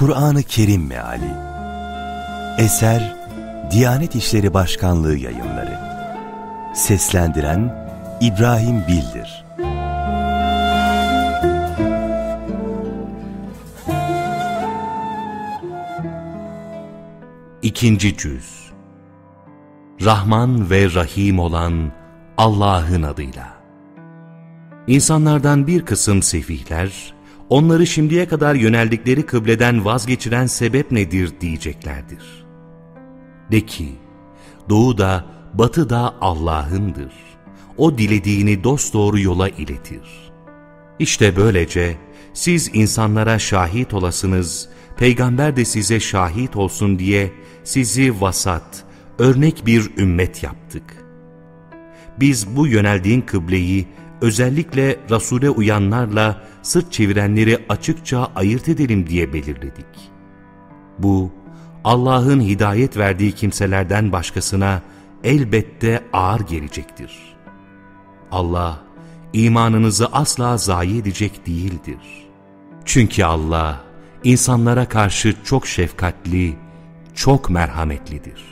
Kur'an-ı Kerim Meali. Eser Diyanet İşleri Başkanlığı Yayınları. Seslendiren İbrahim Bildir. İkinci Cüz. Rahman ve Rahim olan Allah'ın adıyla. İnsanlardan bir kısım sefihler, onları şimdiye kadar yöneldikleri kıbleden vazgeçiren sebep nedir diyeceklerdir. De ki, doğu da batı da Allah'ındır. O dilediğini dosdoğru yola iletir. İşte böylece siz insanlara şahit olasınız, peygamber de size şahit olsun diye sizi vasat, örnek bir ümmet yaptık. Biz bu yöneldiğin kıbleyi özellikle Resul'e uyanlarla sırt çevirenleri açıkça ayırt edelim diye belirledik. Bu, Allah'ın hidayet verdiği kimselerden başkasına elbette ağır gelecektir. Allah, imanınızı asla zayi edecek değildir. Çünkü Allah, insanlara karşı çok şefkatli, çok merhametlidir.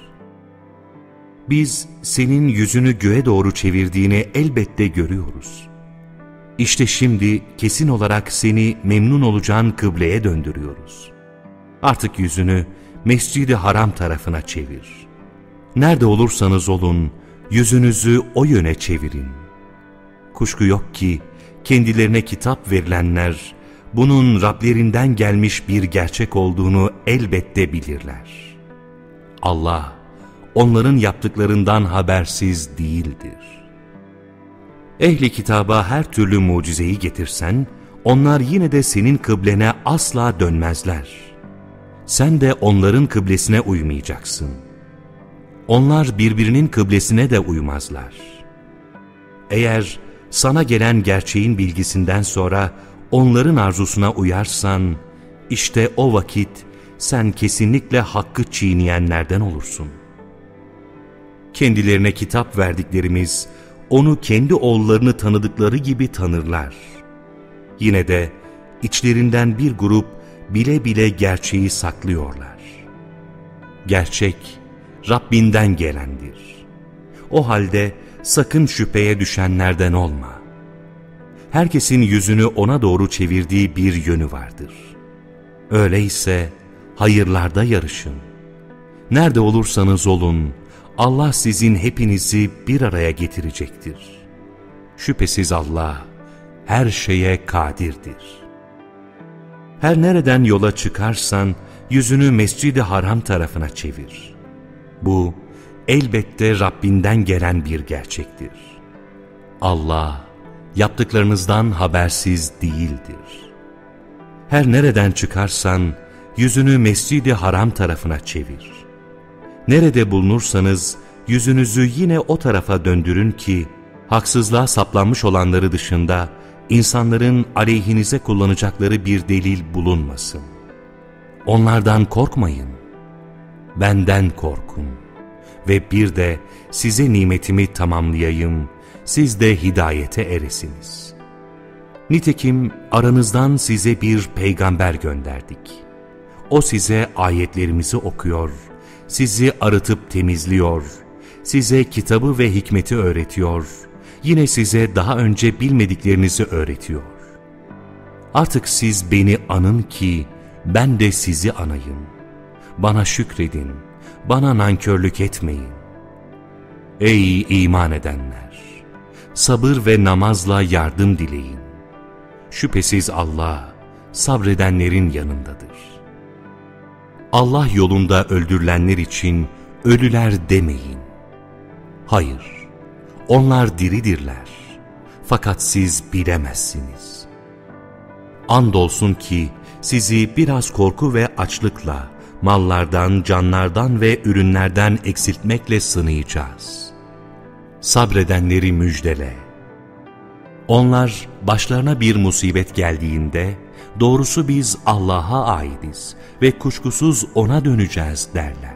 Biz senin yüzünü göğe doğru çevirdiğini elbette görüyoruz. İşte şimdi kesin olarak seni memnun olacağın kıbleye döndürüyoruz. Artık yüzünü Mescid-i Haram tarafına çevir. Nerede olursanız olun, yüzünüzü o yöne çevirin. Kuşku yok ki kendilerine kitap verilenler, bunun Rablerinden gelmiş bir gerçek olduğunu elbette bilirler. Allah, onların yaptıklarından habersiz değildir. Ehli kitaba her türlü mucizeyi getirsen, onlar yine de senin kıblene asla dönmezler. Sen de onların kıblesine uymayacaksın. Onlar birbirinin kıblesine de uymazlar. Eğer sana gelen gerçeğin bilgisinden sonra onların arzusuna uyarsan, işte o vakit sen kesinlikle hakkı çiğneyenlerden olursun. Kendilerine kitap verdiklerimiz, onu kendi oğullarını tanıdıkları gibi tanırlar. Yine de içlerinden bir grup bile bile gerçeği saklıyorlar. Gerçek, Rabbinden gelendir. O halde sakın şüpheye düşenlerden olma. Herkesin yüzünü ona doğru çevirdiği bir yönü vardır. Öyleyse hayırlarda yarışın. Nerede olursanız olun, Allah sizin hepinizi bir araya getirecektir. Şüphesiz Allah her şeye kadirdir. Her nereden yola çıkarsan yüzünü Mescid-i Haram tarafına çevir. Bu elbette Rabbinden gelen bir gerçektir. Allah yaptıklarınızdan habersiz değildir. Her nereden çıkarsan yüzünü Mescid-i Haram tarafına çevir. Nerede bulunursanız yüzünüzü yine o tarafa döndürün ki haksızlığa saplanmış olanları dışında insanların aleyhinize kullanacakları bir delil bulunmasın. Onlardan korkmayın, benden korkun ve bir de size nimetimi tamamlayayım, siz de hidayete eresiniz. Nitekim aranızdan size bir peygamber gönderdik. O size ayetlerimizi okuyor, sizi arıtıp temizliyor, size kitabı ve hikmeti öğretiyor, yine size daha önce bilmediklerinizi öğretiyor. Artık siz beni anın ki ben de sizi anayım. Bana şükredin, bana nankörlük etmeyin. Ey iman edenler! Sabır ve namazla yardım dileyin. Şüphesiz Allah sabredenlerin yanındadır. Allah yolunda öldürülenler için ölüler demeyin. Hayır, onlar diridirler. Fakat siz bilemezsiniz. Andolsun ki sizi biraz korku ve açlıkla, mallardan, canlardan ve ürünlerden eksiltmekle sınayacağız. Sabredenleri müjdele. Onlar başlarına bir musibet geldiğinde, doğrusu biz Allah'a aitiz ve kuşkusuz O'na döneceğiz derler.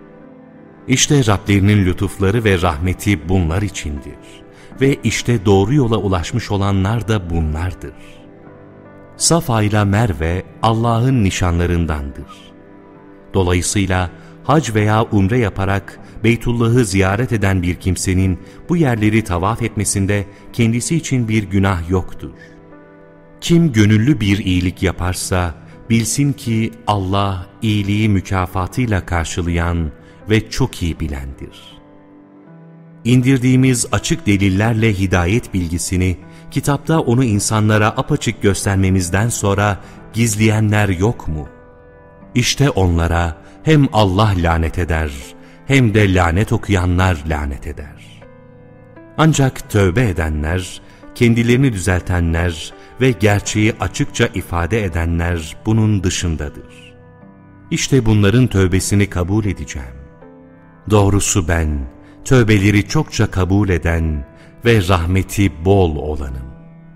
İşte Rablerinin lütufları ve rahmeti bunlar içindir ve işte doğru yola ulaşmış olanlar da bunlardır. Safa ile Merve Allah'ın nişanlarındandır. Dolayısıyla hac veya umre yaparak Beytullah'ı ziyaret eden bir kimsenin bu yerleri tavaf etmesinde kendisi için bir günah yoktur. Kim gönüllü bir iyilik yaparsa bilsin ki Allah iyiliği mükafatıyla karşılayan ve çok iyi bilendir. İndirdiğimiz açık delillerle hidayet bilgisini, kitapta onu insanlara apaçık göstermemizden sonra gizleyenler yok mu? İşte onlara hem Allah lanet eder, hem de lanet okuyanlar lanet eder. Ancak tövbe edenler, kendilerini düzeltenler ve gerçeği açıkça ifade edenler bunun dışındadır. İşte bunların tövbesini kabul edeceğim. Doğrusu ben, tövbeleri çokça kabul eden ve rahmeti bol olanım.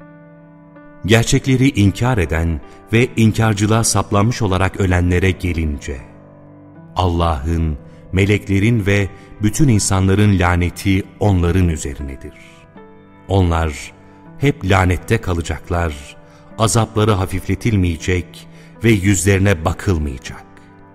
Gerçekleri inkar eden ve inkarcılığa saplanmış olarak ölenlere gelince, Allah'ın, meleklerin ve bütün insanların laneti onların üzerinedir. Onlar hep lanette kalacaklar, azapları hafifletilmeyecek ve yüzlerine bakılmayacak.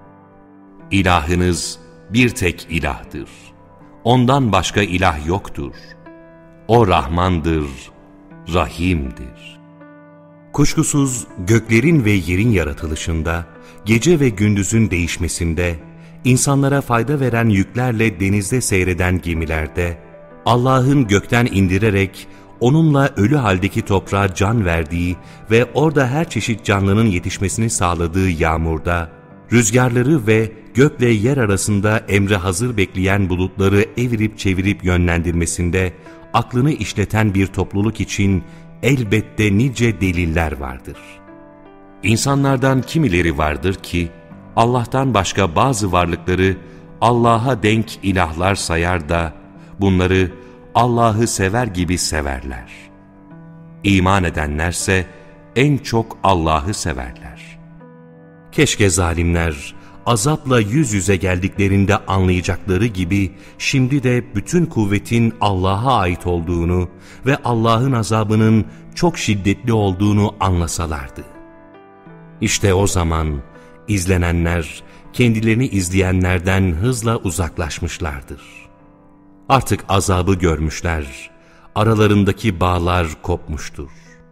İlahınız bir tek ilahdır. Ondan başka ilah yoktur. O Rahmandır, Rahim'dir. Kuşkusuz göklerin ve yerin yaratılışında, gece ve gündüzün değişmesinde, insanlara fayda veren yüklerle denizde seyreden gemilerde, Allah'ın gökten indirerek onunla ölü haldeki toprağa can verdiği ve orada her çeşit canlının yetişmesini sağladığı yağmurda, rüzgarları ve gökle yer arasında emre hazır bekleyen bulutları evirip çevirip yönlendirmesinde aklını işleten bir topluluk için elbette nice deliller vardır. İnsanlardan kimileri vardır ki Allah'tan başka bazı varlıkları Allah'a denk ilahlar sayar da bunları Allah'ı sever gibi severler. İman edenlerse en çok Allah'ı severler. Keşke zalimler azapla yüz yüze geldiklerinde anlayacakları gibi şimdi de bütün kuvvetin Allah'a ait olduğunu ve Allah'ın azabının çok şiddetli olduğunu anlasalardı. İşte o zaman izlenenler kendilerini izleyenlerden hızla uzaklaşmışlardır. Artık azabı görmüşler, aralarındaki bağlar kopmuştur.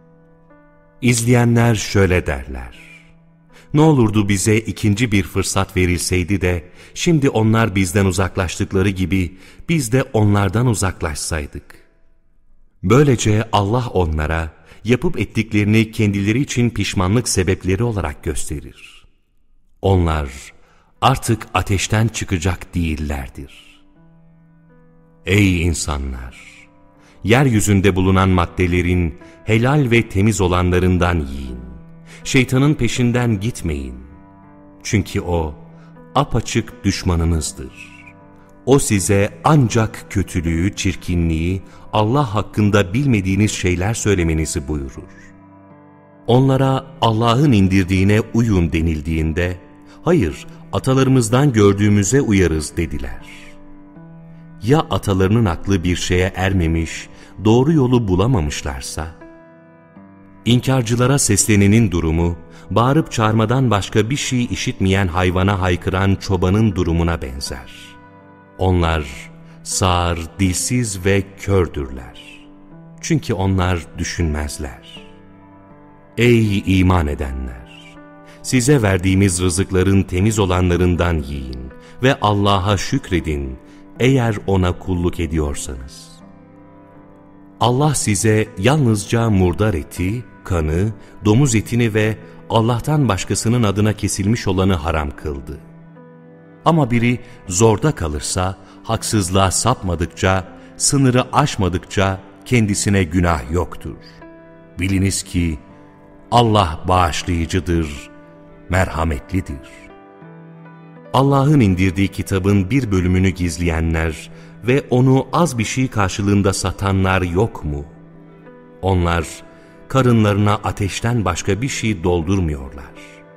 İzleyenler şöyle derler: ne olurdu bize ikinci bir fırsat verilseydi de şimdi onlar bizden uzaklaştıkları gibi biz de onlardan uzaklaşsaydık. Böylece Allah onlara yapıp ettiklerini kendileri için pişmanlık sebepleri olarak gösterir. Onlar artık ateşten çıkacak değillerdir. Ey insanlar! Yeryüzünde bulunan maddelerin helal ve temiz olanlarından yiyin. Şeytanın peşinden gitmeyin. Çünkü o apaçık düşmanınızdır. O size ancak kötülüğü, çirkinliği, Allah hakkında bilmediğiniz şeyler söylemenizi buyurur. Onlara Allah'ın indirdiğine uyun denildiğinde, hayır, atalarımızdan gördüğümüze uyarız dediler. Ya atalarının aklı bir şeye ermemiş, doğru yolu bulamamışlarsa? İnkarcılara seslenenin durumu, bağırıp çağırmadan başka bir şey işitmeyen hayvana haykıran çobanın durumuna benzer. Onlar sağır, dilsiz ve kördürler. Çünkü onlar düşünmezler. Ey iman edenler! Size verdiğimiz rızıkların temiz olanlarından yiyin ve Allah'a şükredin eğer O'na kulluk ediyorsanız. Allah size yalnızca murdar eti, kanı, domuz etini ve Allah'tan başkasının adına kesilmiş olanı haram kıldı. Ama biri zorda kalırsa, haksızlığa sapmadıkça, sınırı aşmadıkça kendisine günah yoktur. Biliniz ki Allah bağışlayıcıdır, merhametlidir. Allah'ın indirdiği kitabın bir bölümünü gizleyenler ve onu az bir şey karşılığında satanlar yok mu? Onlar karınlarına ateşten başka bir şey doldurmuyorlar.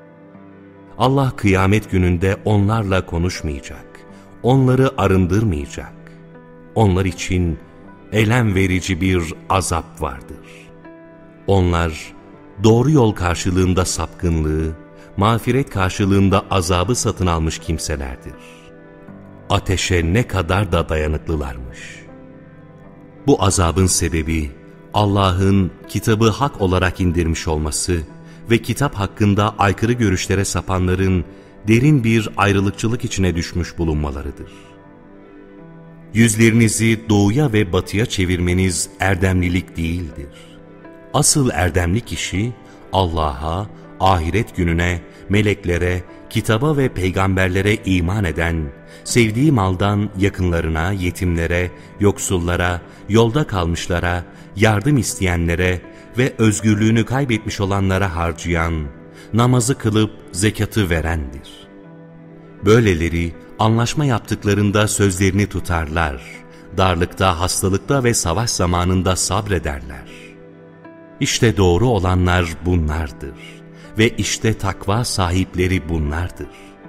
Allah kıyamet gününde onlarla konuşmayacak, onları arındırmayacak. Onlar için elem verici bir azap vardır. Onlar doğru yol karşılığında sapkınlığı, mağfiret karşılığında azabı satın almış kimselerdir. Ateşe ne kadar da dayanıklılarmış. Bu azabın sebebi, Allah'ın kitabı hak olarak indirmiş olması ve kitap hakkında aykırı görüşlere sapanların derin bir ayrılıkçılık içine düşmüş bulunmalarıdır. Yüzlerinizi doğuya ve batıya çevirmeniz erdemlilik değildir. Asıl erdemli kişi, Allah'a, ahiret gününe, meleklere, kitaba ve peygamberlere iman eden, sevdiği maldan yakınlarına, yetimlere, yoksullara, yolda kalmışlara, yardım isteyenlere ve özgürlüğünü kaybetmiş olanlara harcayan, namazı kılıp zekatı verendir. Böyleleri anlaşma yaptıklarında sözlerini tutarlar, darlıkta, hastalıkta ve savaş zamanında sabrederler. İşte doğru olanlar bunlardır ve işte takva sahipleri bunlardır.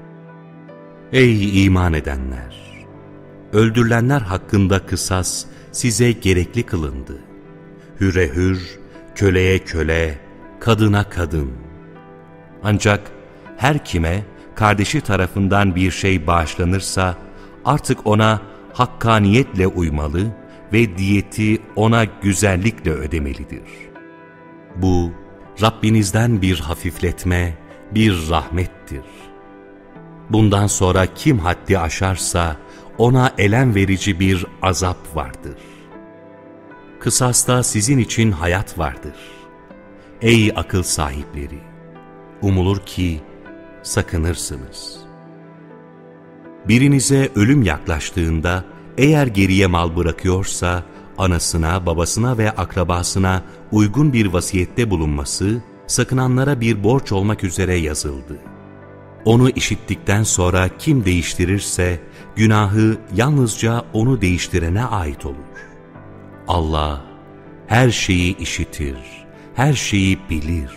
Ey iman edenler! Öldürülenler hakkında kısas size gerekli kılındı. Hüre hür, köleye köle, kadına kadın. Ancak her kime kardeşi tarafından bir şey bağışlanırsa artık ona hakkaniyetle uymalı ve diyeti ona güzellikle ödemelidir. Bu Rabbinizden bir hafifletme, bir rahmettir. Bundan sonra kim haddi aşarsa ona elem verici bir azap vardır. Kısasta sizin için hayat vardır. Ey akıl sahipleri! Umulur ki sakınırsınız. Birinize ölüm yaklaştığında eğer geriye mal bırakıyorsa anasına, babasına ve akrabasına uygun bir vasiyette bulunması sakınanlara bir borç olmak üzere yazıldı. Onu işittikten sonra kim değiştirirse günahı yalnızca onu değiştirene ait olur. Allah her şeyi işitir, her şeyi bilir.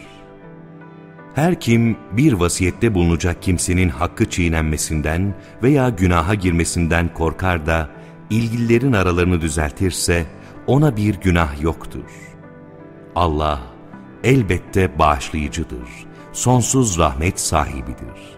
Her kim bir vasiyette bulunacak kimsenin hakkı çiğnenmesinden veya günaha girmesinden korkar da ilgililerin aralarını düzeltirse ona bir günah yoktur. Allah elbette bağışlayıcıdır, sonsuz rahmet sahibidir.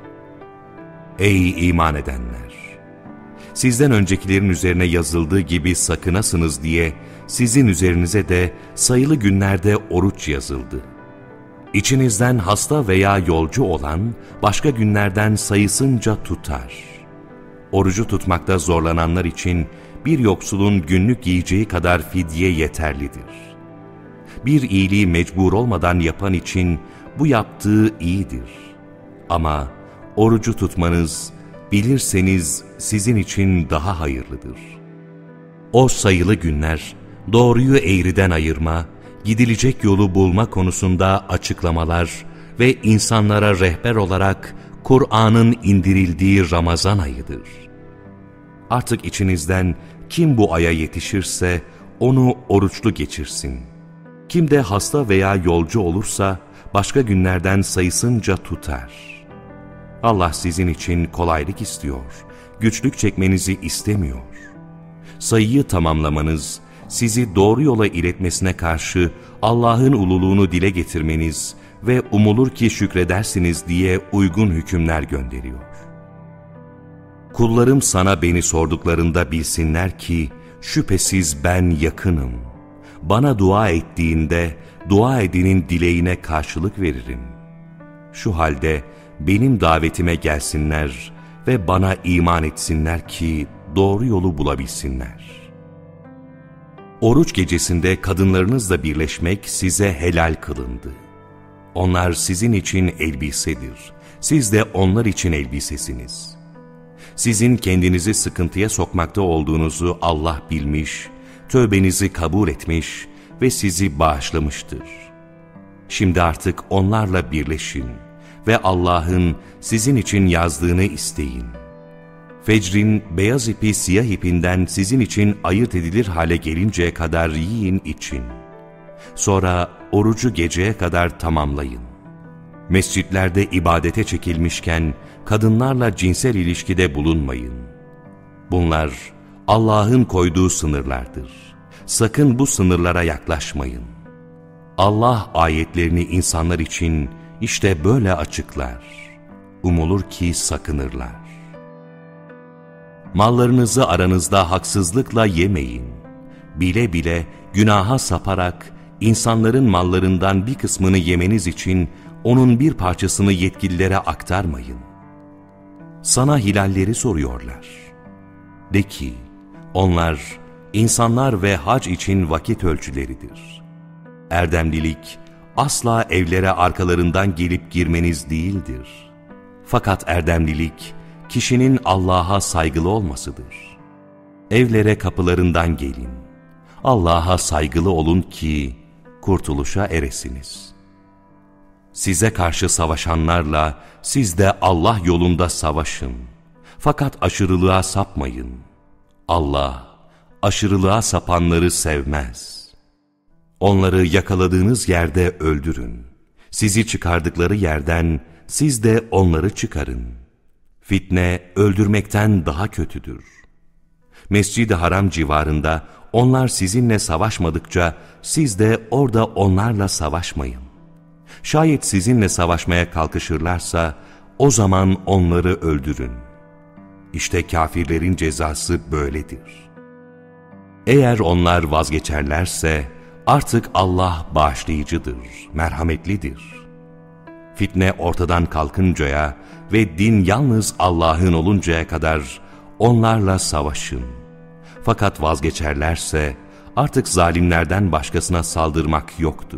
Ey iman edenler! Sizden öncekilerin üzerine yazıldığı gibi sakınasınız diye sizin üzerinize de sayılı günlerde oruç yazıldı. İçinizden hasta veya yolcu olan başka günlerden sayısınca tutar. Orucu tutmakta zorlananlar için bir yoksulun günlük yiyeceği kadar fidye yeterlidir. Bir iyiliği mecbur olmadan yapan için bu yaptığı iyidir. Ama orucu tutmanız bilirseniz sizin için daha hayırlıdır. O sayılı günler doğruyu eğriden ayırma, gidilecek yolu bulma konusunda açıklamalar ve insanlara rehber olarak Kur'an'ın indirildiği Ramazan ayıdır. Artık içinizden kim bu aya yetişirse onu oruçlu geçirsin. Kim de hasta veya yolcu olursa başka günlerden sayısınca tutar. Allah sizin için kolaylık istiyor, güçlük çekmenizi istemiyor. Sayıyı tamamlamanız, sizi doğru yola iletmesine karşı Allah'ın ululuğunu dile getirmeniz ve umulur ki şükredersiniz diye uygun hükümler gönderiyor. Kullarım sana beni sorduklarında bilsinler ki şüphesiz ben yakınım. Bana dua ettiğinde dua edenin dileğine karşılık veririm. Şu halde benim davetime gelsinler ve bana iman etsinler ki doğru yolu bulabilsinler. Oruç gecesinde kadınlarınızla birleşmek size helal kılındı. Onlar sizin için elbisedir, siz de onlar için elbisesiniz. Sizin kendinizi sıkıntıya sokmakta olduğunuzu Allah bilmiş, tövbenizi kabul etmiş ve sizi bağışlamıştır. Şimdi artık onlarla birleşin ve Allah'ın sizin için yazdığını isteyin. Fecrin beyaz ipi siyah ipinden sizin için ayırt edilir hale gelinceye kadar yiyin için. Sonra orucu geceye kadar tamamlayın. Mescitlerde ibadete çekilmişken kadınlarla cinsel ilişkide bulunmayın. Bunlar Allah'ın koyduğu sınırlardır. Sakın bu sınırlara yaklaşmayın. Allah ayetlerini insanlar için işte böyle açıklar. Umulur ki sakınırlar. Mallarınızı aranızda haksızlıkla yemeyin. Bile bile günaha saparak insanların mallarından bir kısmını yemeniz için onun bir parçasını yetkililere aktarmayın. Sana hilalleri soruyorlar. De ki, onlar insanlar ve hac için vakit ölçüleridir. Erdemlilik asla evlere arkalarından gelip girmeniz değildir. Fakat erdemlilik kişinin Allah'a saygılı olmasıdır. Evlere kapılarından gelin. Allah'a saygılı olun ki kurtuluşa eresiniz. Size karşı savaşanlarla siz de Allah yolunda savaşın. Fakat aşırılığa sapmayın. Allah aşırılığa sapanları sevmez. Onları yakaladığınız yerde öldürün. Sizi çıkardıkları yerden siz de onları çıkarın. Fitne öldürmekten daha kötüdür. Mescid-i Haram civarında onlar sizinle savaşmadıkça siz de orada onlarla savaşmayın. Şayet sizinle savaşmaya kalkışırlarsa o zaman onları öldürün. İşte kafirlerin cezası böyledir. Eğer onlar vazgeçerlerse artık Allah bağışlayıcıdır, merhametlidir. Fitne ortadan kalkıncaya ve din yalnız Allah'ın oluncaya kadar onlarla savaşın. Fakat vazgeçerlerse artık zalimlerden başkasına saldırmak yoktur.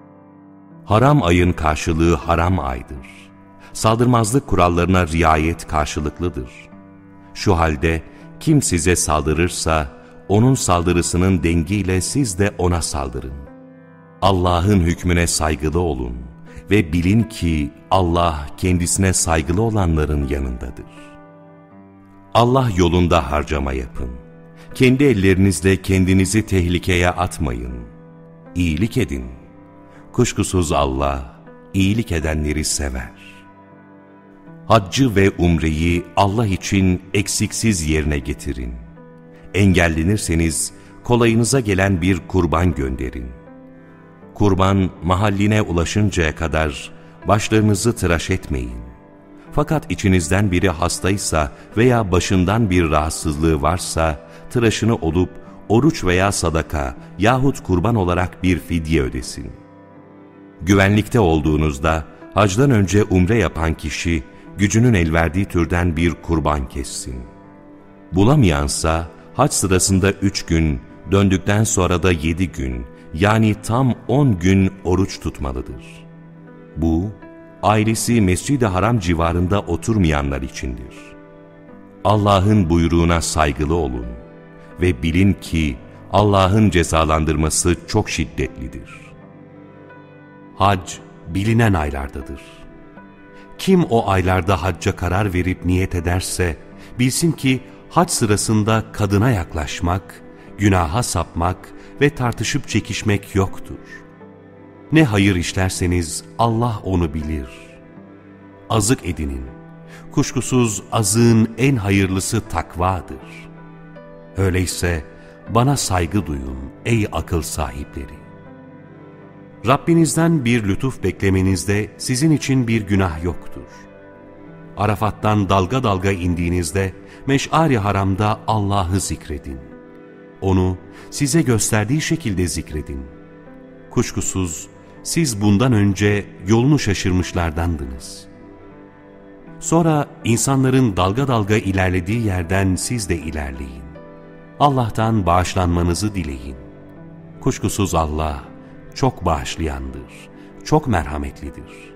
Haram ayın karşılığı haram aydır. Saldırmazlık kurallarına riayet karşılıklıdır. Şu halde kim size saldırırsa onun saldırısının dengiyle siz de ona saldırın. Allah'ın hükmüne saygılı olun ve bilin ki Allah kendisine saygılı olanların yanındadır. Allah yolunda harcama yapın. Kendi ellerinizle kendinizi tehlikeye atmayın. İyilik edin. Kuşkusuz Allah iyilik edenleri sever. Haccı ve umreyi Allah için eksiksiz yerine getirin. Engellenirseniz kolayınıza gelen bir kurban gönderin. Kurban mahalline ulaşıncaya kadar başlarınızı tıraş etmeyin. Fakat içinizden biri hastaysa veya başından bir rahatsızlığı varsa tıraşını olup oruç veya sadaka yahut kurban olarak bir fidye ödesin. Güvenlikte olduğunuzda hacdan önce umre yapan kişi gücünün elverdiği türden bir kurban kessin. Bulamayansa hac sırasında 3 gün, döndükten sonra da 7 gün, yani tam 10 gün oruç tutmalıdır. Bu, ailesi Mescid-i Haram civarında oturmayanlar içindir. Allah'ın buyruğuna saygılı olun ve bilin ki Allah'ın cezalandırması çok şiddetlidir. Hac, bilinen aylardadır. Kim o aylarda hacca karar verip niyet ederse, bilsin ki hac sırasında kadına yaklaşmak, günaha sapmak ve tartışıp çekişmek yoktur. Ne hayır işlerseniz Allah onu bilir. Azık edinin. Kuşkusuz azığın en hayırlısı takvadır. Öyleyse bana saygı duyun ey akıl sahipleri. Rabbinizden bir lütuf beklemenizde sizin için bir günah yoktur. Arafat'tan dalga dalga indiğinizde Meş'ar-i Haram'da Allah'ı zikredin. Onu size gösterdiği şekilde zikredin. Kuşkusuz siz bundan önce yolunu şaşırmışlardandınız. Sonra insanların dalga dalga ilerlediği yerden siz de ilerleyin. Allah'tan bağışlanmanızı dileyin. Kuşkusuz Allah çok bağışlayandır, çok merhametlidir.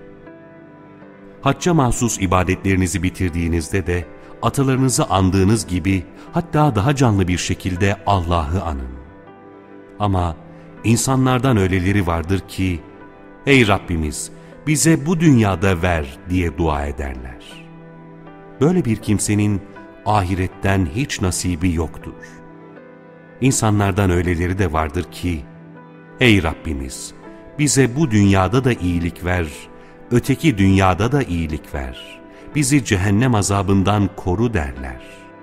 Hacca mahsus ibadetlerinizi bitirdiğinizde de atalarınızı andığınız gibi hatta daha canlı bir şekilde Allah'ı anın. Ama insanlardan öyleleri vardır ki, ''Ey Rabbimiz, bize bu dünyada ver.'' diye dua ederler. Böyle bir kimsenin ahiretten hiç nasibi yoktur. İnsanlardan öyleleri de vardır ki, ''Ey Rabbimiz, bize bu dünyada da iyilik ver, öteki dünyada da iyilik ver, bizi cehennem azabından koru.'' derler.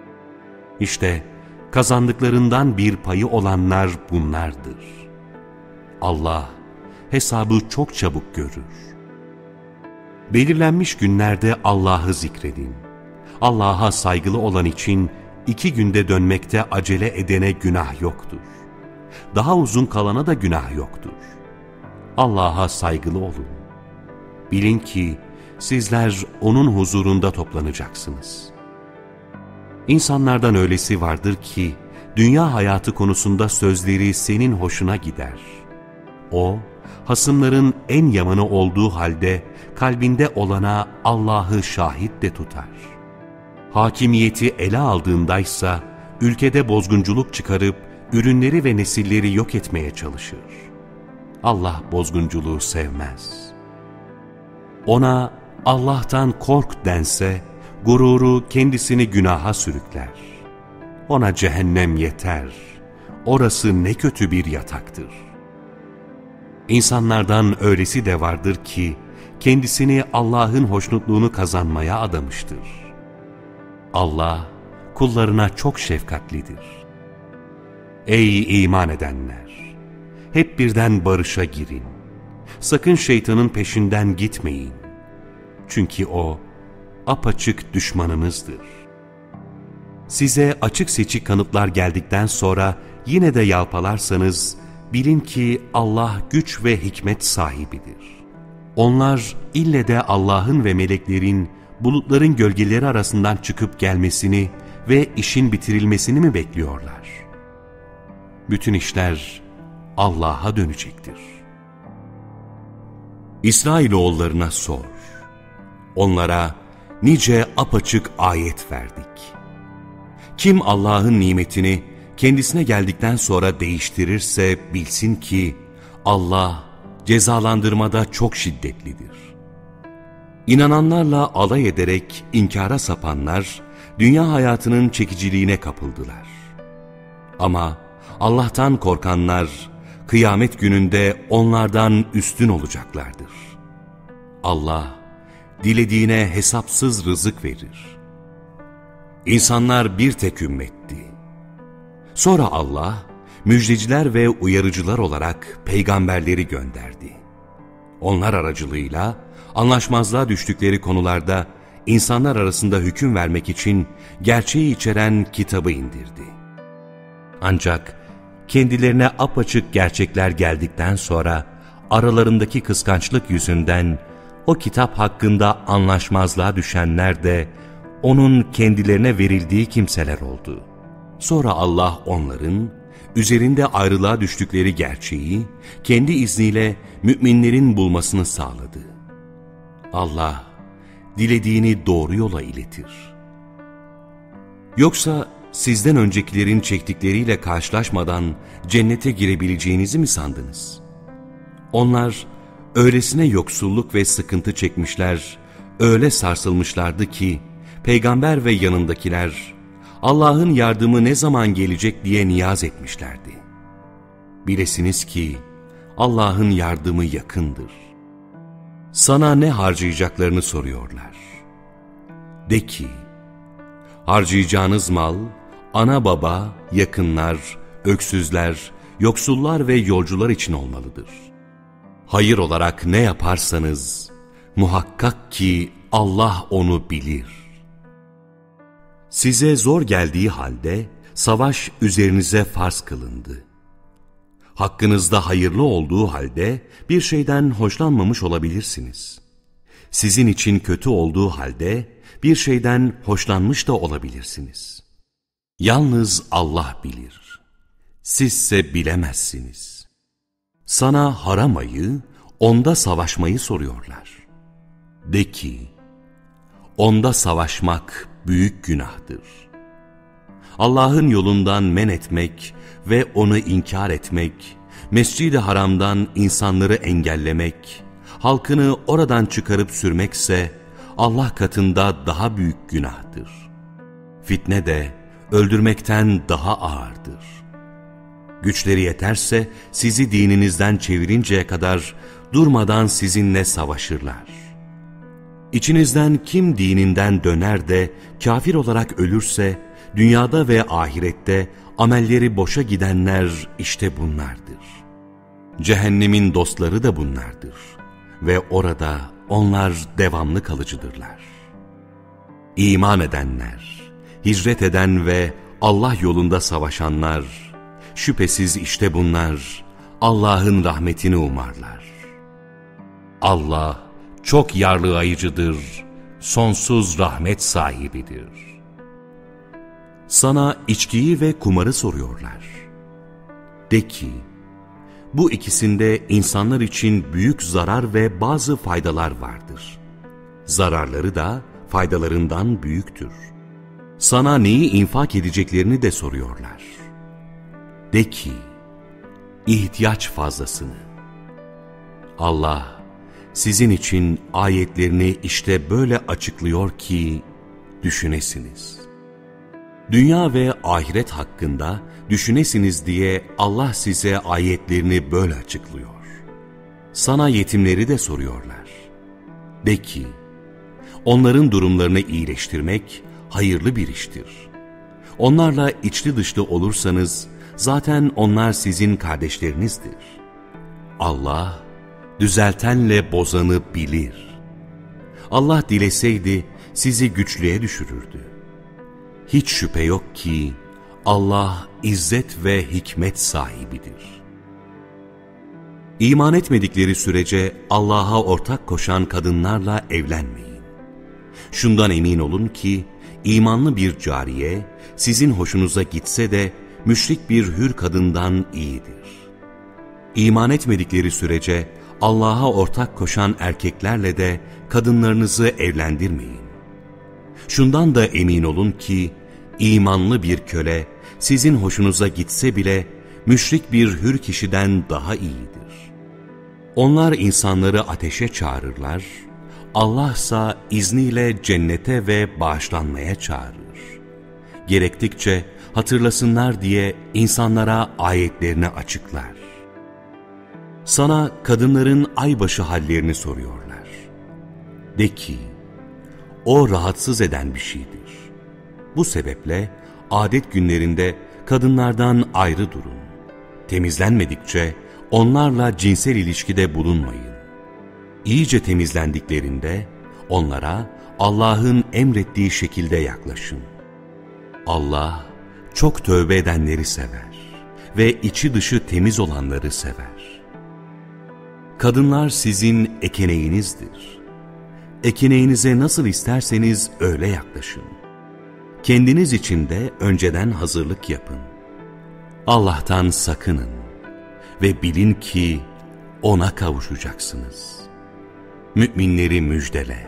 İşte kazandıklarından bir payı olanlar bunlardır. Allah hesabı çok çabuk görür. Belirlenmiş günlerde Allah'ı zikredin. Allah'a saygılı olan için 2 günde dönmekte acele edene günah yoktur. Daha uzun kalana da günah yoktur. Allah'a saygılı olun. Bilin ki sizler O'nun huzurunda toplanacaksınız. İnsanlardan öylesi vardır ki, dünya hayatı konusunda sözleri senin hoşuna gider. O, hasımların en yamanı olduğu halde, kalbinde olana Allah'ı şahit de tutar. Hakimiyeti ele aldığındaysa, ülkede bozgunculuk çıkarıp, ürünleri ve nesilleri yok etmeye çalışır. Allah bozgunculuğu sevmez. Ona Allah'tan kork dense, gururu kendisini günaha sürükler. Ona cehennem yeter, orası ne kötü bir yataktır. İnsanlardan öylesi de vardır ki, kendisini Allah'ın hoşnutluğunu kazanmaya adamıştır. Allah, kullarına çok şefkatlidir. Ey iman edenler! Hep birden barışa girin. Sakın şeytanın peşinden gitmeyin. Çünkü o, apaçık düşmanınızdır. Size açık seçik kanıtlar geldikten sonra yine de yalpalarsanız, bilin ki Allah güç ve hikmet sahibidir. Onlar ille de Allah'ın ve meleklerin bulutların gölgeleri arasından çıkıp gelmesini ve işin bitirilmesini mi bekliyorlar? Bütün işler Allah'a dönecektir. İsrailoğullarına sor. Onlara nice apaçık ayet verdik. Kim Allah'ın nimetini kendisine geldikten sonra değiştirirse bilsin ki Allah cezalandırmada çok şiddetlidir. İnananlarla alay ederek inkara sapanlar dünya hayatının çekiciliğine kapıldılar. Ama Allah'tan korkanlar kıyamet gününde onlardan üstün olacaklardır. Allah dilediğine hesapsız rızık verir. İnsanlar bir tek ümmetti. Sonra Allah müjdeciler ve uyarıcılar olarak peygamberleri gönderdi. Onlar aracılığıyla anlaşmazlığa düştükleri konularda insanlar arasında hüküm vermek için gerçeği içeren kitabı indirdi. Ancak kendilerine apaçık gerçekler geldikten sonra aralarındaki kıskançlık yüzünden o kitap hakkında anlaşmazlığa düşenler de onun kendilerine verildiği kimseler oldu. Sonra Allah onların üzerinde ayrılığa düştükleri gerçeği kendi izniyle müminlerin bulmasını sağladı. Allah dilediğini doğru yola iletir. Yoksa sizden öncekilerin çektikleriyle karşılaşmadan cennete girebileceğinizi mi sandınız? Onlar öylesine yoksulluk ve sıkıntı çekmişler, öyle sarsılmışlardı ki peygamber ve yanındakiler Allah'ın yardımı ne zaman gelecek diye niyaz etmişlerdi. Bilesiniz ki Allah'ın yardımı yakındır. Sana ne harcayacaklarını soruyorlar. De ki, harcayacağınız mal, ana baba, yakınlar, öksüzler, yoksullar ve yolcular için olmalıdır. Hayır olarak ne yaparsanız, muhakkak ki Allah onu bilir. Size zor geldiği halde, savaş üzerinize farz kılındı. Hakkınızda hayırlı olduğu halde, bir şeyden hoşlanmamış olabilirsiniz. Sizin için kötü olduğu halde, bir şeyden hoşlanmış da olabilirsiniz. Yalnız Allah bilir. Sizse bilemezsiniz. Sana haram ayı, onda savaşmayı soruyorlar. De ki, onda savaşmak büyük günahtır. Allah'ın yolundan men etmek ve onu inkar etmek, Mescid-i Haram'dan insanları engellemek, halkını oradan çıkarıp sürmekse Allah katında daha büyük günahtır. Fitne de öldürmekten daha ağırdır. Güçleri yeterse sizi dininizden çevirinceye kadar durmadan sizinle savaşırlar. İçinizden kim dininden döner de kafir olarak ölürse, dünyada ve ahirette amelleri boşa gidenler işte bunlardır. Cehennemin dostları da bunlardır ve orada onlar devamlı kalıcıdırlar. İman edenler, hicret eden ve Allah yolunda savaşanlar, şüphesiz işte bunlar Allah'ın rahmetini umarlar. Allah çok yargılayıcıdır, sonsuz rahmet sahibidir. Sana içkiyi ve kumarı soruyorlar. De ki, bu ikisinde insanlar için büyük zarar ve bazı faydalar vardır. Zararları da faydalarından büyüktür. Sana neyi infak edeceklerini de soruyorlar. De ki, ihtiyaç fazlasını. Allah sizin için ayetlerini işte böyle açıklıyor ki düşünesiniz. Dünya ve ahiret hakkında düşünesiniz diye Allah size ayetlerini böyle açıklıyor. Sana yetimleri de soruyorlar. De ki, onların durumlarını iyileştirmek hayırlı bir iştir. Onlarla içli dışlı olursanız zaten onlar sizin kardeşlerinizdir. Allah düzeltenle bozanı bilir. Allah dileseydi sizi güçlüğe düşürürdü. Hiç şüphe yok ki Allah izzet ve hikmet sahibidir. İman etmedikleri sürece Allah'a ortak koşan kadınlarla evlenmeyin. Şundan emin olun ki imanlı bir cariye sizin hoşunuza gitse de müşrik bir hür kadından iyidir. İman etmedikleri sürece Allah'a ortak koşan erkeklerle de kadınlarınızı evlendirmeyin. Şundan da emin olun ki imanlı bir köle sizin hoşunuza gitse bile müşrik bir hür kişiden daha iyidir. Onlar insanları ateşe çağırırlar, Allah'sa izniyle cennete ve bağışlanmaya çağırır. Gerektikçe hatırlasınlar diye insanlara ayetlerini açıklar. Sana kadınların aybaşı hallerini soruyorlar. De ki, o rahatsız eden bir şeydir. Bu sebeple adet günlerinde kadınlardan ayrı durun. Temizlenmedikçe onlarla cinsel ilişkide bulunmayın. İyice temizlendiklerinde onlara Allah'ın emrettiği şekilde yaklaşın. Allah çok tövbe edenleri sever ve içi dışı temiz olanları sever. Kadınlar sizin ekeneğinizdir. Ekeneğinize nasıl isterseniz öyle yaklaşın. Kendiniz için de önceden hazırlık yapın. Allah'tan sakının ve bilin ki O'na kavuşacaksınız. Müminleri müjdele.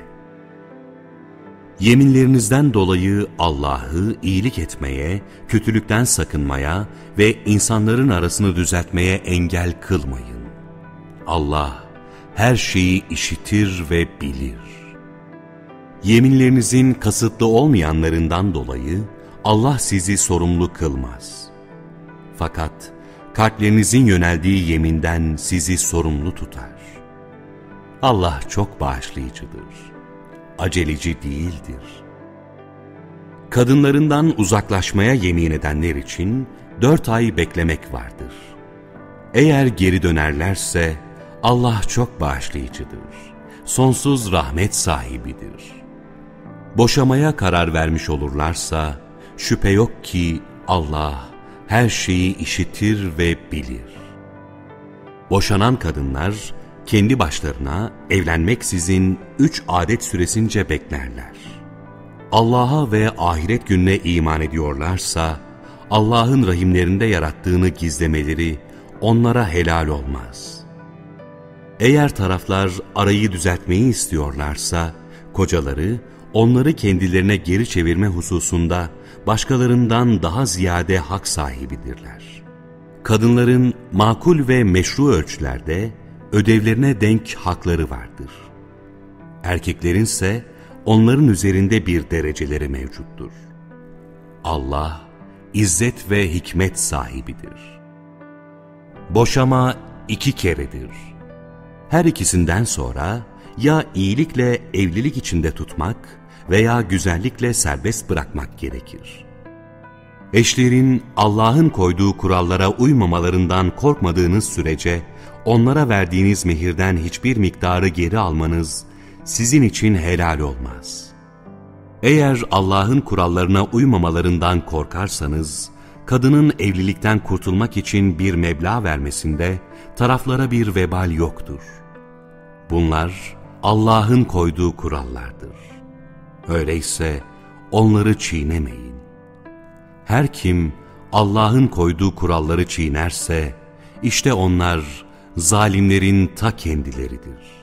Yeminlerinizden dolayı Allah'ı iyilik etmeye, kötülükten sakınmaya ve insanların arasını düzeltmeye engel kılmayın. Allah her şeyi işitir ve bilir. Yeminlerinizin kasıtlı olmayanlarından dolayı Allah sizi sorumlu kılmaz. Fakat kalplerinizin yöneldiği yeminden sizi sorumlu tutar. Allah çok bağışlayıcıdır, aceleci değildir. Kadınlarından uzaklaşmaya yemin edenler için 4 ay beklemek vardır. Eğer geri dönerlerse Allah çok bağışlayıcıdır, sonsuz rahmet sahibidir. Boşamaya karar vermiş olurlarsa şüphe yok ki Allah her şeyi işitir ve bilir. Boşanan kadınlar kendi başlarına evlenmeksizin 3 adet süresince beklerler. Allah'a ve ahiret gününe iman ediyorlarsa Allah'ın rahimlerinde yarattığını gizlemeleri onlara helal olmaz. Eğer taraflar arayı düzeltmeyi istiyorlarsa kocaları onları kendilerine geri çevirme hususunda başkalarından daha ziyade hak sahibidirler. Kadınların makul ve meşru ölçülerde ödevlerine denk hakları vardır. Erkeklerin ise onların üzerinde bir dereceleri mevcuttur. Allah izzet ve hikmet sahibidir. Boşama 2 keredir. Her ikisinden sonra ya iyilikle evlilik içinde tutmak veya güzellikle serbest bırakmak gerekir. Eşlerin Allah'ın koyduğu kurallara uymamalarından korkmadığınız sürece, onlara verdiğiniz mehirden hiçbir miktarı geri almanız sizin için helal olmaz. Eğer Allah'ın kurallarına uymamalarından korkarsanız, kadının evlilikten kurtulmak için bir meblağ vermesinde taraflara bir vebal yoktur. Bunlar Allah'ın koyduğu kurallardır. Öyleyse onları çiğnemeyin. Her kim Allah'ın koyduğu kuralları çiğnerse, işte onlar zalimlerin ta kendileridir.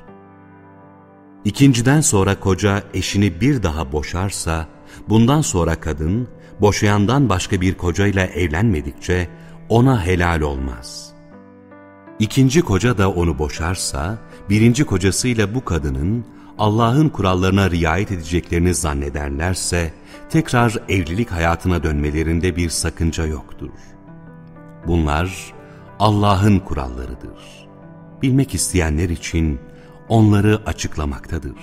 İkinciden sonra koca eşini bir daha boşarsa, bundan sonra kadın, boşayandan başka bir kocayla evlenmedikçe ona helal olmaz. İkinci koca da onu boşarsa, birinci kocasıyla bu kadının Allah'ın kurallarına riayet edeceklerini zannederlerse, tekrar evlilik hayatına dönmelerinde bir sakınca yoktur. Bunlar Allah'ın kurallarıdır. Bilmek isteyenler için onları açıklamaktadır.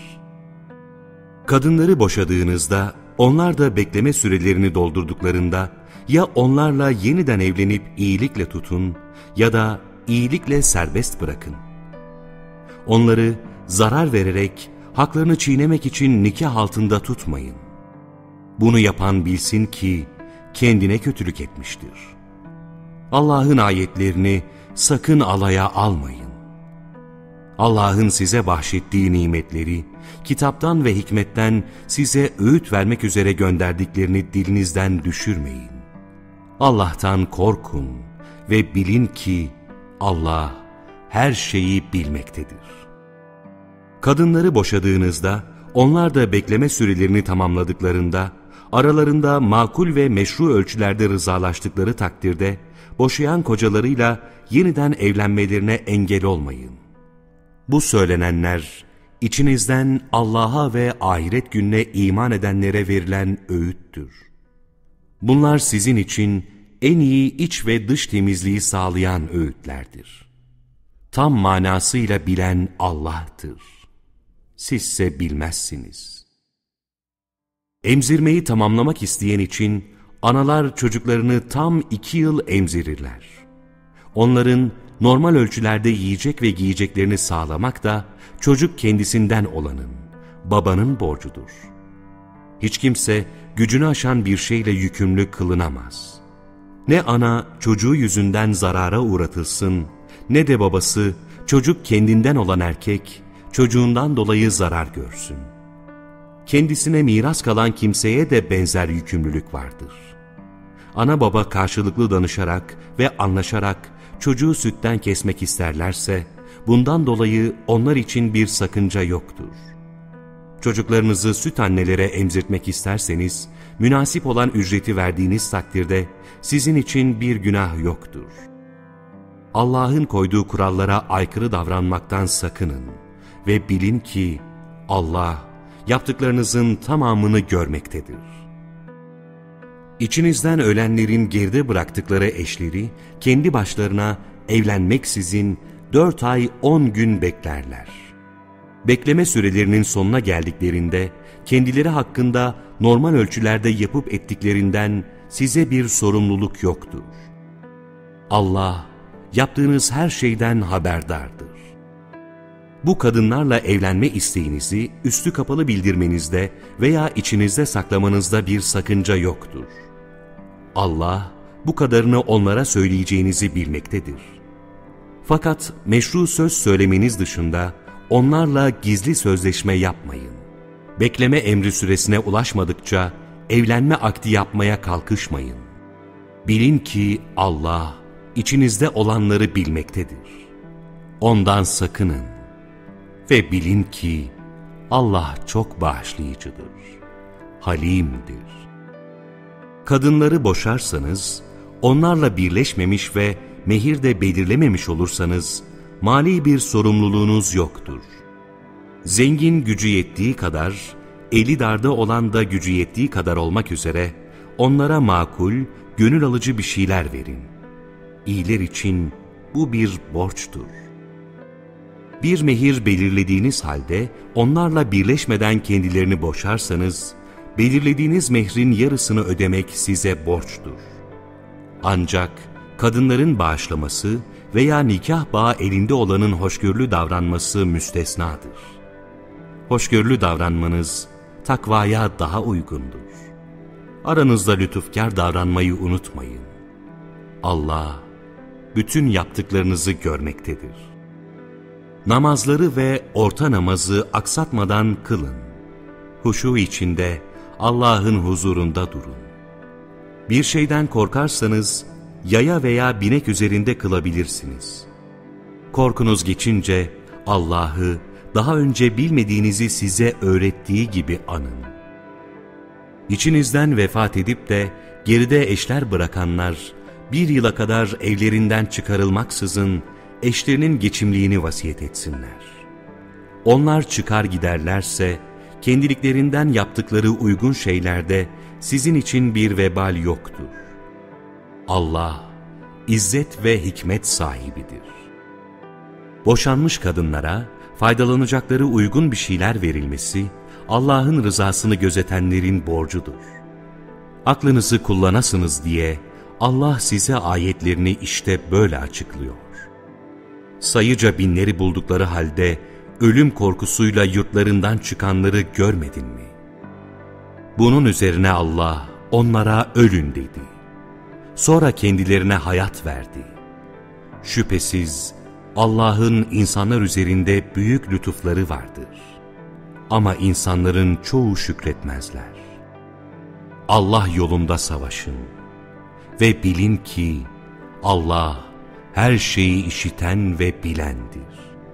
Kadınları boşadığınızda, onlar da bekleme sürelerini doldurduklarında, ya onlarla yeniden evlenip iyilikle tutun ya da iyilikle serbest bırakın. Onları zarar vererek, haklarını çiğnemek için nikah altında tutmayın. Bunu yapan bilsin ki kendine kötülük etmiştir. Allah'ın ayetlerini sakın alaya almayın. Allah'ın size bahşettiği nimetleri, kitaptan ve hikmetten size öğüt vermek üzere gönderdiklerini dilinizden düşürmeyin. Allah'tan korkun ve bilin ki Allah her şeyi bilmektedir. Kadınları boşadığınızda, onlar da bekleme sürelerini tamamladıklarında, aralarında makul ve meşru ölçülerde rızalaştıkları takdirde, boşayan kocalarıyla yeniden evlenmelerine engel olmayın. Bu söylenenler, içinizden Allah'a ve ahiret gününe iman edenlere verilen öğüttür. Bunlar sizin için en iyi iç ve dış temizliği sağlayan öğütlerdir. Tam manasıyla bilen Allah'tır. Sizse bilmezsiniz. Emzirmeyi tamamlamak isteyen için analar çocuklarını tam 2 yıl emzirirler. Onların normal ölçülerde yiyecek ve giyeceklerini sağlamak da çocuk kendisinden olanın, babanın borcudur. Hiç kimse gücünü aşan bir şeyle yükümlü kılınamaz. Ne ana çocuğu yüzünden zarara uğratılsın, ne de babası çocuk kendinden olan erkek çocuğundan dolayı zarar görsün. Kendisine miras kalan kimseye de benzer yükümlülük vardır. Ana baba karşılıklı danışarak ve anlaşarak çocuğu sütten kesmek isterlerse, bundan dolayı onlar için bir sakınca yoktur. Çocuklarınızı süt annelere emzirtmek isterseniz, münasip olan ücreti verdiğiniz takdirde sizin için bir günah yoktur. Allah'ın koyduğu kurallara aykırı davranmaktan sakının ve bilin ki Allah yaptıklarınızın tamamını görmektedir. İçinizden ölenlerin geride bıraktıkları eşleri kendi başlarına evlenmeksizin 4 ay 10 gün beklerler. Bekleme sürelerinin sonuna geldiklerinde kendileri hakkında normal ölçülerde yapıp ettiklerinden size bir sorumluluk yoktur. Allah yaptığınız her şeyden haberdardır. Bu kadınlarla evlenme isteğinizi üstü kapalı bildirmenizde veya içinizde saklamanızda bir sakınca yoktur. Allah bu kadarını onlara söyleyeceğinizi bilmektedir. Fakat meşru söz söylemeniz dışında onlarla gizli sözleşme yapmayın. Bekleme emri süresine ulaşmadıkça evlenme akdi yapmaya kalkışmayın. Bilin ki Allah içinizde olanları bilmektedir. Ondan sakının ve bilin ki Allah çok bağışlayıcıdır, halimdir. Kadınları boşarsanız, onlarla birleşmemiş ve mehir de belirlememiş olursanız, mali bir sorumluluğunuz yoktur. Zengin gücü yettiği kadar, eli darda olan da gücü yettiği kadar olmak üzere, onlara makul, gönül alıcı bir şeyler verin. İyiler için bu bir borçtur. Bir mehir belirlediğiniz halde, onlarla birleşmeden kendilerini boşarsanız, belirlediğiniz mehrin yarısını ödemek size borçtur. Ancak kadınların bağışlaması veya nikah bağı elinde olanın hoşgörülü davranması müstesnadır. Hoşgörülü davranmanız takvaya daha uygundur. Aranızda lütufkar davranmayı unutmayın. Allah bütün yaptıklarınızı görmektedir. Namazları ve orta namazı aksatmadan kılın. Huşu içinde Allah'ın huzurunda durun. Bir şeyden korkarsanız yaya veya binek üzerinde kılabilirsiniz. Korkunuz geçince Allah'ı daha önce bilmediğinizi size öğrettiği gibi anın. İçinizden vefat edip de geride eşler bırakanlar, bir yıla kadar evlerinden çıkarılmaksızın eşlerinin geçimliğini vasiyet etsinler. Onlar çıkar giderlerse, kendiliklerinden yaptıkları uygun şeylerde sizin için bir vebal yoktur. Allah, izzet ve hikmet sahibidir. Boşanmış kadınlara faydalanacakları uygun bir şeyler verilmesi, Allah'ın rızasını gözetenlerin borcudur. Aklınızı kullanasınız diye Allah size ayetlerini işte böyle açıklıyor. Sayıca binleri buldukları halde ölüm korkusuyla yurtlarından çıkanları görmedin mi? Bunun üzerine Allah onlara ölün dedi. Sonra kendilerine hayat verdi. Şüphesiz Allah'ın insanlar üzerinde büyük lütufları vardır. Ama insanların çoğu şükretmezler. Allah yolunda savaşın ve bilin ki Allah her şeyi işiten ve bilendir.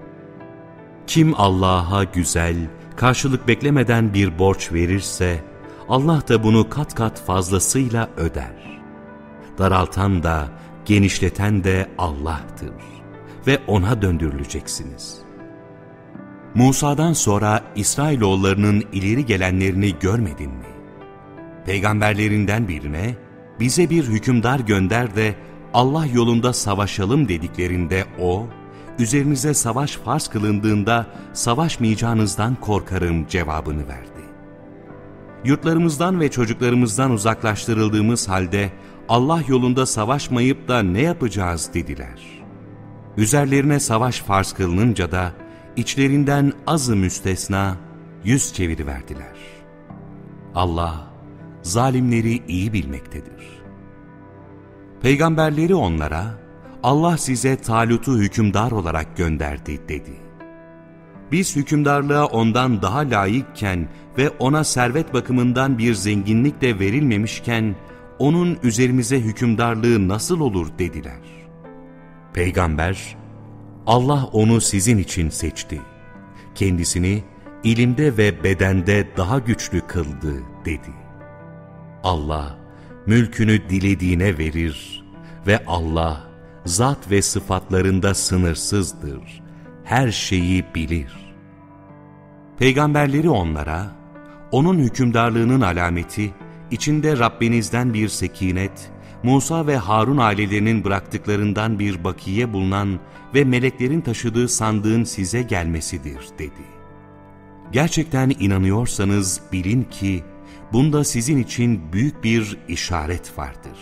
Kim Allah'a güzel, karşılık beklemeden bir borç verirse, Allah da bunu kat kat fazlasıyla öder. Daraltan da, genişleten de Allah'tır ve O'na döndürüleceksiniz. Musa'dan sonra İsrailoğullarının ileri gelenlerini görmedin mi? Peygamberlerinden birine, bize bir hükümdar gönder de Allah yolunda savaşalım dediklerinde o, üzerinize savaş farz kılındığında savaşmayacağınızdan korkarım cevabını verdi. Yurtlarımızdan ve çocuklarımızdan uzaklaştırıldığımız halde Allah yolunda savaşmayıp da ne yapacağız dediler. Üzerlerine savaş farz kılınınca da içlerinden azı müstesna yüz çeviriverdiler. Allah zalimleri iyi bilmektedir. Peygamberleri onlara, Allah size Talut'u hükümdar olarak gönderdi dedi. Biz hükümdarlığa ondan daha layıkken ve ona servet bakımından bir zenginlik de verilmemişken, onun üzerimize hükümdarlığı nasıl olur dediler. Peygamber, Allah onu sizin için seçti. Kendisini ilimde ve bedende daha güçlü kıldı dedi. Allah mülkünü dilediğine verir ve Allah zat ve sıfatlarında sınırsızdır. Her şeyi bilir. Peygamberleri onlara, onun hükümdarlığının alameti, içinde Rabbinizden bir sekinet, Musa ve Harun ailelerinin bıraktıklarından bir bakiye bulunan ve meleklerin taşıdığı sandığın size gelmesidir dedi. Gerçekten inanıyorsanız bilin ki, bunda sizin için büyük bir işaret vardır.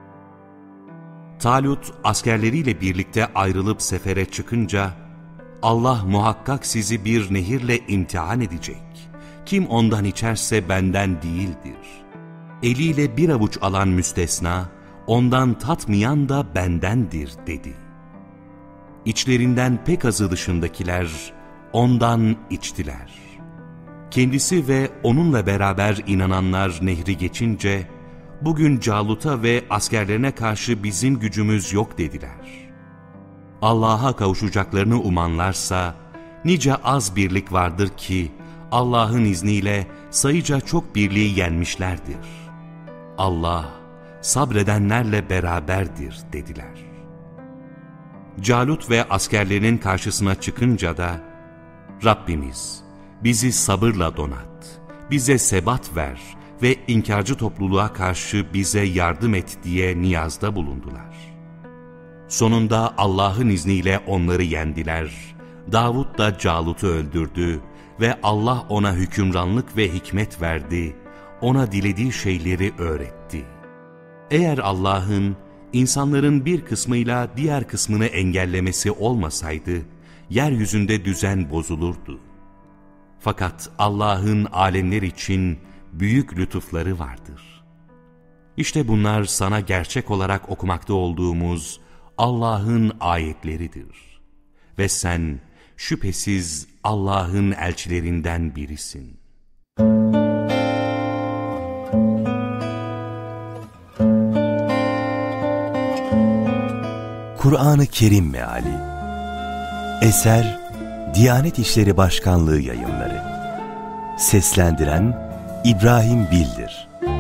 Talut askerleriyle birlikte ayrılıp sefere çıkınca, Allah muhakkak sizi bir nehirle imtihan edecek. Kim ondan içerse benden değildir. Eliyle bir avuç alan müstesna, ondan tatmayan da bendendir dedi. İçlerinden pek azı dışındakiler ondan içtiler. Kendisi ve onunla beraber inananlar nehri geçince, bugün Calut'a ve askerlerine karşı bizim gücümüz yok dediler. Allah'a kavuşacaklarını umanlarsa, nice az birlik vardır ki, Allah'ın izniyle sayıca çok birliği yenmişlerdir. Allah, sabredenlerle beraberdir dediler. Calut ve askerlerinin karşısına çıkınca da, Rabbimiz, bizi sabırla donat, bize sebat ver ve inkarcı topluluğa karşı bize yardım et diye niyazda bulundular. Sonunda Allah'ın izniyle onları yendiler. Davud da Calut'u öldürdü ve Allah ona hükümranlık ve hikmet verdi, ona dilediği şeyleri öğretti. Eğer Allah'ın insanların bir kısmıyla diğer kısmını engellemesi olmasaydı, yeryüzünde düzen bozulurdu. Fakat Allah'ın alemler için büyük lütufları vardır. İşte bunlar sana gerçek olarak okumakta olduğumuz Allah'ın ayetleridir. Ve sen şüphesiz Allah'ın elçilerinden birisin. Kur'an-ı Kerim Meali. Eser Diyanet İşleri Başkanlığı Yayınları. Seslendiren İbrahim Bildir.